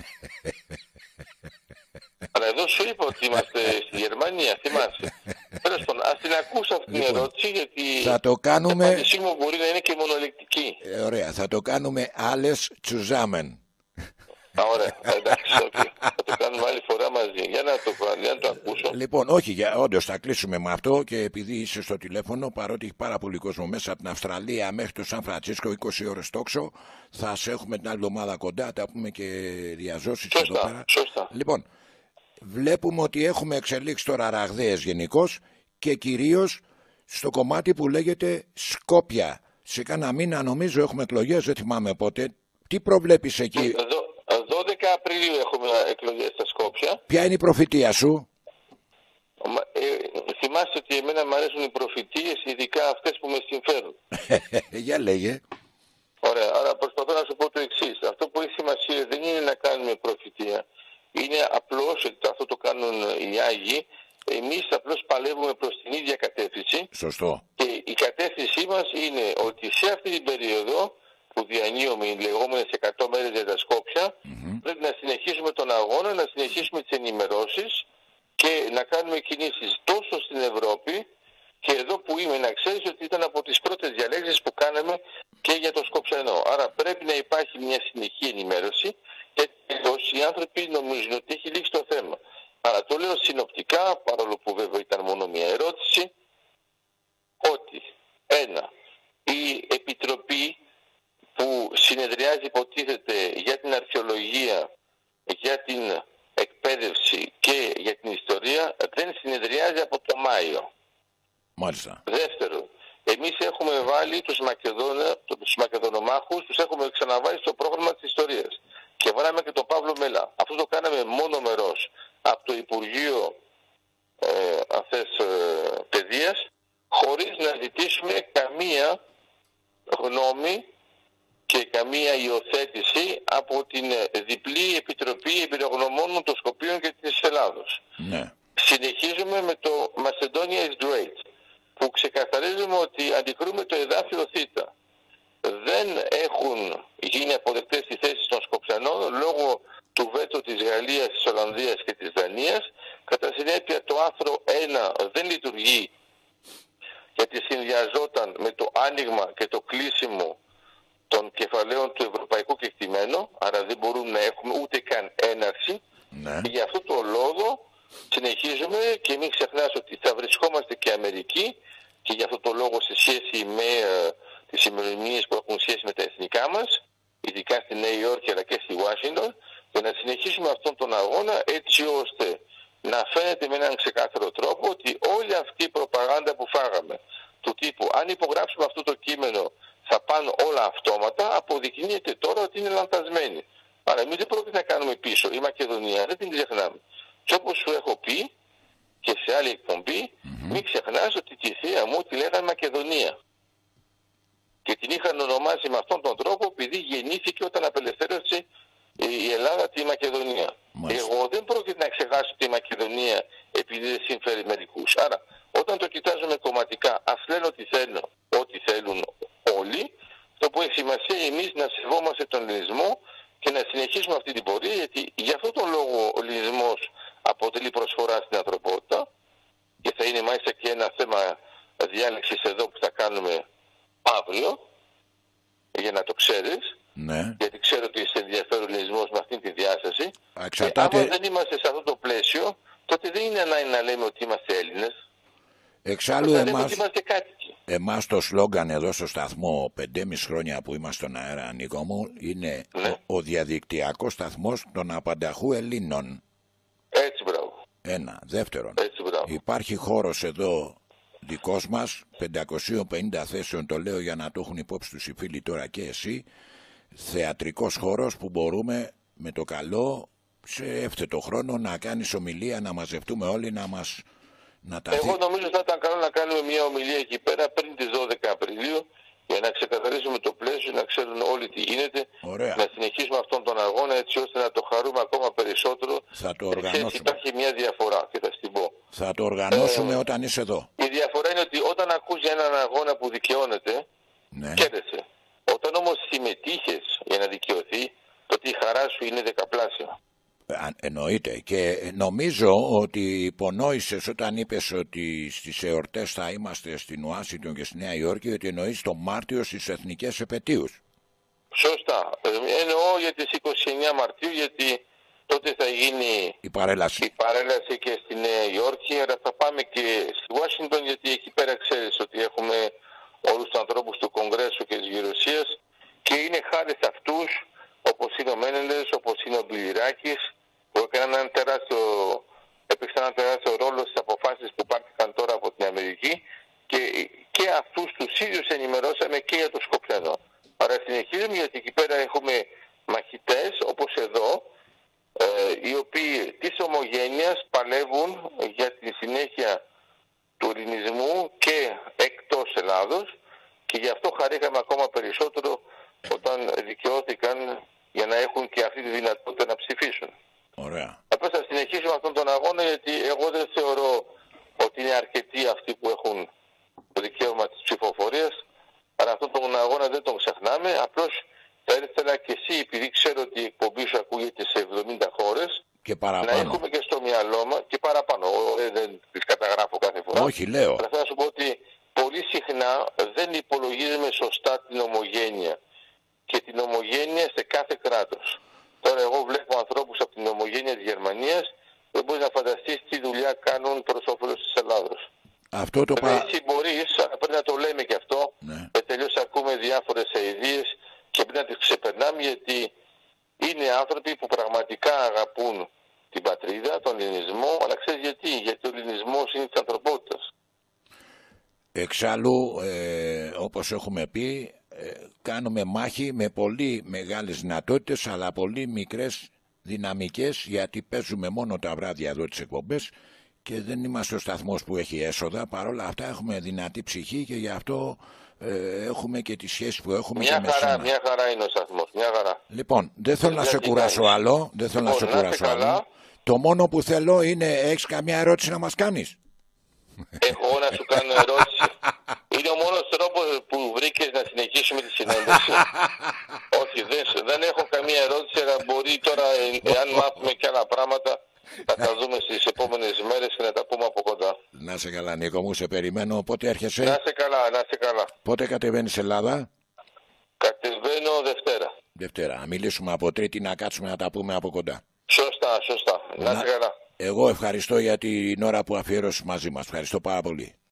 Αλλά εδώ σου είπα ότι είμαστε στη Γερμανία, θυμάσαι. Τέλος πάντων, ας την ακούς αυτή την λοιπόν, ερώτηση, γιατί θα το κάνουμε... η απάντησή μου μπορεί να είναι και μονολεκτική. Ε, ωραία, θα το κάνουμε alles zusammen. Α, ωραία, εντάξει, okay. Θα το κάνουμε άλλη φορά μαζί. Για να το, για να το ακούσω. Λοιπόν, όχι, για, όντως θα κλείσουμε με αυτό, και επειδή είσαι στο τηλέφωνο, παρότι έχει πάρα πολύ κόσμο μέσα από την Αυστραλία μέχρι το Σαν Φραντσίσκο, είκοσι ώρες τόξο, θα σε έχουμε την άλλη εβδομάδα κοντά, τα πούμε και διαζώσεις εδώ πέρα. Σωστά. Λοιπόν, βλέπουμε ότι έχουμε εξελίξει τώρα ραγδαίες γενικώς, και κυρίως στο κομμάτι που λέγεται Σκόπια. Σε κάνα μήνα νομίζω έχουμε εκλογές, δεν θυμάμαι πότε. Τι προβλέπεις εκεί? δώδεκα Απριλίου έχουμε εκλογές στα Σκόπια. Ποια είναι η προφητεία σου? Ε, θυμάστε ότι εμένα μου αρέσουν οι προφητείες, ειδικά αυτές που με συμφέρουν. Για λέγε. Ωραία, άρα προσπαθώ να σου πω το εξής. Αυτό που έχει σημασία δεν είναι να κάνουμε προφητεία. Είναι απλώς, αυτό το κάνουν οι Άγιοι, εμείς απλώς παλεύουμε προς την ίδια κατεύθυνση. Σωστό. Και η κατεύθυνσή μας είναι ότι σε αυτή την περίοδο που διανύουμε οι λεγόμενες εκατό μέρες για τα Σκόπια, mm-hmm. πρέπει να συνεχίσουμε τον αγώνα, να συνεχίσουμε τις ενημερώσεις και να κάνουμε κινήσεις τόσο στην Ευρώπη, και εδώ που είμαι να ξέρεις ότι ήταν από τις πρώτες διαλέξεις που κάναμε και για το Σκοψιανό. Άρα πρέπει να υπάρχει μια συνεχή ενημέρωση, και οι άνθρωποι νομίζουν ότι έχει λήξει το θέμα. Αλλά το λέω συνοπτικά, παρόλο που βέβαια ήταν μόνο μια ερώτηση, ότι ένα, η Επιτροπή που συνεδριάζει υποτίθεται για την αρχαιολογία, για την εκπαίδευση και για την ιστορία, δεν συνεδριάζει από το Μάιο. Μάλιστα. Δεύτερον, εμείς έχουμε βάλει τους, Μακεδόνα, τους Μακεδονομάχους, τους έχουμε ξαναβάλει στο πρόγραμμα της ιστορίας. Και βάλαμε και τον Παύλο Μελά. Αυτό το κάναμε μόνο μερός από το Υπουργείο ε, αυτές, ε, Παιδείας, χωρίς να ζητήσουμε καμία γνώμη και καμία υιοθέτηση από την διπλή Επιτροπή Εμπειρογνωμόνων των Σκοπίων και της Ελλάδος. Ναι. Συνεχίζουμε με το Macedonia is Great, που ξεκαθαρίζουμε ότι αντικρούμε το εδάφιο Θ. Δεν έχουν γίνει αποδεκτές οι θέσεις των Σκοπιανών λόγω του βέτο της Γαλλίας, της Ολλανδίας και της Δανίας. Κατά συνέπεια το άρθρο ένα δεν λειτουργεί, γιατί συνδυαζόταν με το άνοιγμα και το κλείσιμο των κεφαλαίων του ευρωπαϊκού κεκτημένου, άρα δεν μπορούμε να έχουμε ούτε καν έναρξη. Ναι. Και για αυτό το λόγο συνεχίζουμε και μην ξεχνάς ότι θα βρισκόμαστε και Αμερική και για αυτό το λόγο σε σχέση με ε, τις ημερομηνίες που έχουν σχέση με τα εθνικά μας, ειδικά στη Νέα Υόρκη αλλά και στη Ουάσιγκτον, για να συνεχίσουμε αυτόν τον αγώνα έτσι ώστε να φαίνεται με έναν ξεκάθαρο τρόπο ότι όλη αυτή η προπαγάνδα που φάγαμε του τύπου αν υπογράψουμε αυτό το κείμενο θα πάνε όλα αυτόματα, αποδεικνύεται τώρα ότι είναι λανθασμένη. Άρα εμείς δεν πρόκειται να κάνουμε πίσω. Η Μακεδονία δεν την ξεχνάμε. Και όπως σου έχω πει και σε άλλη εκπομπή, mm-hmm. μην ξεχνάς ότι τη θεία μου τη λέγανε Μακεδονία. Και την είχαν ονομάσει με αυτόν τον τρόπο επειδή γεννήθηκε όταν απελευθέρωσε η Ελλάδα τη Μακεδονία. Μάλιστα. Εγώ δεν πρόκειται να ξεχάσω τη Μακεδονία επειδή δεν συμφέρει μερικούς. Άρα όταν το κοιτάζουμε κομματικά, ας λένε ό,τι θέλουν, ό,τι θέλουν όλοι, το που έχει σημασία εμείς να σεβόμαστε τον ελληνισμό και να συνεχίσουμε αυτή την πορεία, γιατί για αυτόν τον λόγο ο ελληνισμός αποτελεί προσφορά στην ανθρωπότητα και θα είναι μάλιστα και ένα θέμα διάλεξης εδώ που θα κάνουμε αύριο, για να το ξέρεις. Ναι. Γιατί ξέρω ότι είσαι ενδιαφέρον ο ελληνισμός με αυτή τη διάσταση. Εξαρτάται... Και άμα δεν είμαστε σε αυτό το πλαίσιο, τότε δεν είναι ανάγκη να λέμε ότι είμαστε Έλληνες. Εξάλλου εμάς, είμαστε κάτοικοι. Εμάς το σλόγγαν εδώ στο σταθμό πεντέμισι χρόνια που είμαστε στον αέρα, Νίκο μου, είναι ναι. ο, ο διαδικτυακός σταθμός των απανταχού Ελλήνων. Έτσι, μπράβο. Ένα. Δεύτερον, έτσι, μπράβο. Υπάρχει χώρος εδώ δικός μας, πεντακόσιες πενήντα θέσεων, το λέω για να το έχουν υπόψη τους οι φίλοι τώρα και εσύ, θεατρικός χώρος που μπορούμε με το καλό σε εύθετο χρόνο να κάνεις ομιλία, να μαζευτούμε όλοι, να μας... Να τα Εγώ νομίζω θα ήταν καλό να κάνουμε μια ομιλία εκεί πέρα πριν τις δώδεκα Απριλίου για να ξεκαθαρίσουμε το πλαίσιο, να ξέρουν όλοι τι γίνεται. Ωραία. Να συνεχίσουμε αυτόν τον αγώνα έτσι ώστε να το χαρούμε ακόμα περισσότερο. Θα το οργανώσουμε. Υπάρχει μια διαφορά και θα στην πω. Θα το οργανώσουμε ε, όταν είσαι εδώ. Η διαφορά είναι ότι όταν ακούς για έναν αγώνα που δικαιώνεται, ναι. Κέρδισε. Όταν όμως συμμετείχες για να δικαιωθεί, τότε η χαρά σου είναι δεκαπλάσια. Εννοείται, και νομίζω ότι υπονόησες όταν είπες ότι στις εορτές θα είμαστε στην Ουάσιγκτον και στη Νέα Υόρκη, ότι εννοείς το Μάρτιο στις εθνικές επετείους. Σωστά. Εννοώ για τις είκοσι εννέα Μαρτίου, γιατί τότε θα γίνει η παρέλαση, η παρέλαση και στη Νέα Υόρκη, αλλά θα πάμε και στη Ουάσιγκτον, γιατί εκεί πέρα ξέρεις ότι έχουμε όλους τους ανθρώπους του Κογκρέσου και της Γερουσίας και είναι χάρη σε αυτούς, όπως είναι ο Μένεντες, όπως είναι ο Μπιλιράκης, που έκαναν έναν τεράστιο, έπαιξαν έναν τεράστιο ρόλο στις αποφάσεις που πάρθηκαν τώρα από την Αμερική και, και αυτούς τους ίδιους ενημερώσαμε και για το Σκοπιανό. Άρα συνεχίζουμε, γιατί εκεί πέρα έχουμε μαχητές όπως εδώ, ε, οι οποίοι της ομογένειας παλεύουν για τη συνέχεια του ελληνισμού και εκτός Ελλάδος, και γι' αυτό χαρήκαμε ακόμα περισσότερο όταν δικαιώθηκαν για να έχουν και αυτή τη δυνατότητα να ψηφίσουν. Ωραία. Απλώς θα συνεχίσουμε αυτόν τον αγώνα, γιατί εγώ δεν θεωρώ ότι είναι αρκετοί αυτοί που έχουν το δικαίωμα της ψηφοφορίας, αλλά αυτόν τον αγώνα δεν τον ξεχνάμε. Απλώς θα ήθελα και εσύ, επειδή ξέρω ότι η εκπομπή σου ακούγεται σε εβδομήντα χώρες, και παραπάνω, να έχουμε και στο μυαλό μας, και παραπάνω, δεν τις καταγράφω κάθε φορά. Όχι, λέω. Αλλά θέλω να σου πω ότι πολύ συχνά δεν υπολογίζουμε σωστά την ομογένεια και την ομογένεια σε κάθε κράτος. Τώρα εγώ βλέπω ανθρώπους από την ομογένεια της Γερμανίας, δεν μπορείς να φανταστείς τι δουλειά κάνουν προς όφελος της Ελλάδος. Αυτό το πα... Εσύ μπορείς, αλλά πρέπει να το λέμε και αυτό, ναι. Και τελείως ακούμε διάφορες αηδίες και πρέπει να τις ξεπερνάμε, γιατί είναι άνθρωποι που πραγματικά αγαπούν την πατρίδα, τον ελληνισμό, αλλά ξέρεις γιατί, γιατί ο ελληνισμός είναι της ανθρωπότητας. Εξάλλου, ε, όπως έχουμε πει, ε, κάνουμε μάχη με πολύ μεγάλες δυνατότητες, αλλά πολύ μικρές δυναμικές, γιατί παίζουμε μόνο τα βράδια εδώ τις εκπομπές και δεν είμαστε ο σταθμός που έχει έσοδα. Παρ' όλα αυτά έχουμε δυνατή ψυχή και γι' αυτό ε, έχουμε και τις σχέσεις που έχουμε. Μια και χαρά, με μια χαρά είναι ο σταθμός, μια χαρά. Λοιπόν, δεν θέλω να σε κουράσω άλλο, δεν θέλω λοιπόν, να σε κουράσω άλλο. Το μόνο που θέλω είναι, έχεις καμιά ερώτηση να μας κάνεις? Έχω να σου κάνω ερώτηση. Είναι ο μόνος τρόπος που βρήκες να συνεχίσουμε τη συνέντευξη. Όχι, δεν, δεν έχω καμία ερώτηση, αλλά μπορεί τώρα, εάν μάθουμε και άλλα πράγματα, να τα δούμε στις επόμενες μέρες και να τα πούμε από κοντά. Να σε καλά, Νίκο μου, σε περιμένω. Πότε έρχεσαι? Να σε καλά, να σε καλά. Πότε κατεβαίνεις Ελλάδα? Κατεβαίνω Δευτέρα. Να μιλήσουμε από Τρίτη, να κάτσουμε να τα πούμε από κοντά. Σωστά, σωστά. Να είστε καλά. Εγώ ευχαριστώ για την ώρα που αφιέρωσες μαζί μας. Ευχαριστώ πάρα πολύ.